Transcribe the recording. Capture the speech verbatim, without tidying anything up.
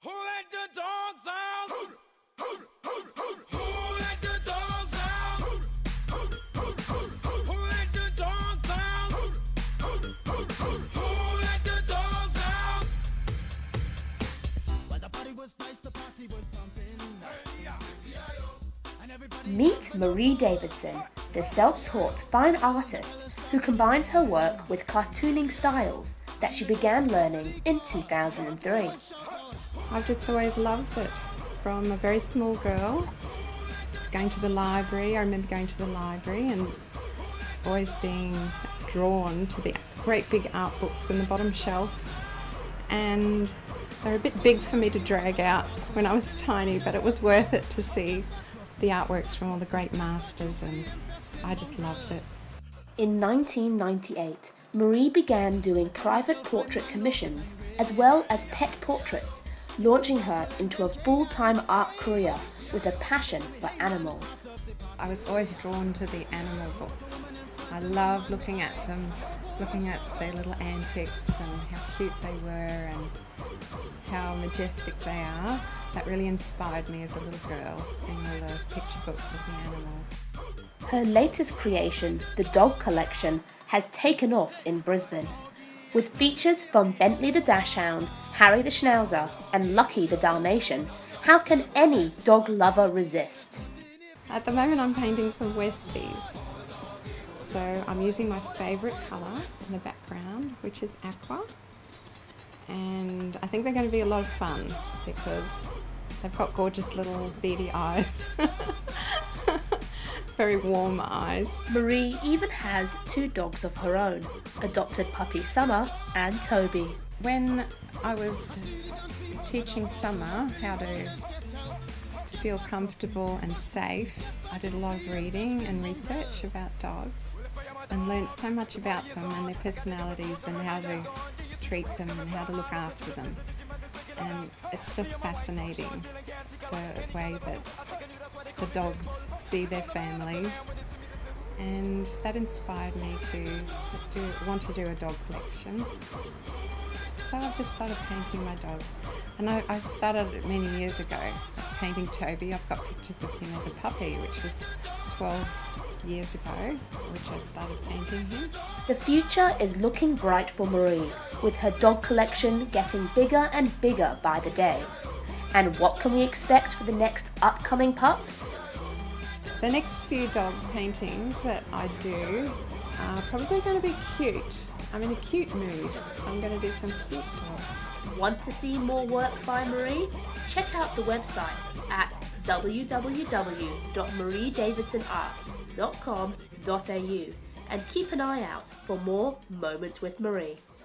Who let the dogs out? Who let the dogs out? Who let the dogs out? Who let the dogs out? Well, the party was nice, the party was pumping. Meet Maree Davidson, the self-taught fine artist who combines her work with cartooning styles that she began learning in two thousand three. I've just always loved it. From a very small girl, going to the library, I remember going to the library and always being drawn to the great big art books in the bottom shelf. And they're a bit big for me to drag out when I was tiny, but it was worth it to see the artworks from all the great masters, and I just loved it. In nineteen ninety-eight, Maree began doing private portrait commissions as well as pet portraits, launching her into a full-time art career with a passion for animals. I was always drawn to the animal books. I love looking at them, looking at their little antics and how cute they were and how majestic they are. That really inspired me as a little girl, seeing all the picture books of the animals. Her latest creation, the dog collection, has taken off in Brisbane. With features from Bentley the Dachshund, Harry the Schnauzer and Lucky the Dalmatian, how can any dog lover resist? At the moment I'm painting some Westies. So I'm using my favourite colour in the background, which is aqua. And I think they're going to be a lot of fun because they've got gorgeous little beady eyes. Very warm eyes. Maree even has two dogs of her own, adopted puppy Summer and Toby. When I was teaching Summer how to feel comfortable and safe, I did a lot of reading and research about dogs and learnt so much about them and their personalities and how to treat them and how to look after them. And it's just fascinating the way that the dogs see their families, and that inspired me to do, want to do a dog collection. So I've just started painting my dogs, and I, I've started it many years ago, painting Toby. I've got pictures of him as a puppy, which was twelve years ago, which I started painting him. The future is looking bright for Maree, with her dog collection getting bigger and bigger by the day. And what can we expect for the next upcoming pups? The next few dog paintings that I do are probably going to be cute. I'm in a cute mood, so I'm going to do some cute dogs. Want to see more work by Maree? Check out the website at w w w dot maree davidson art dot com dot a u and keep an eye out for more Moments with Maree.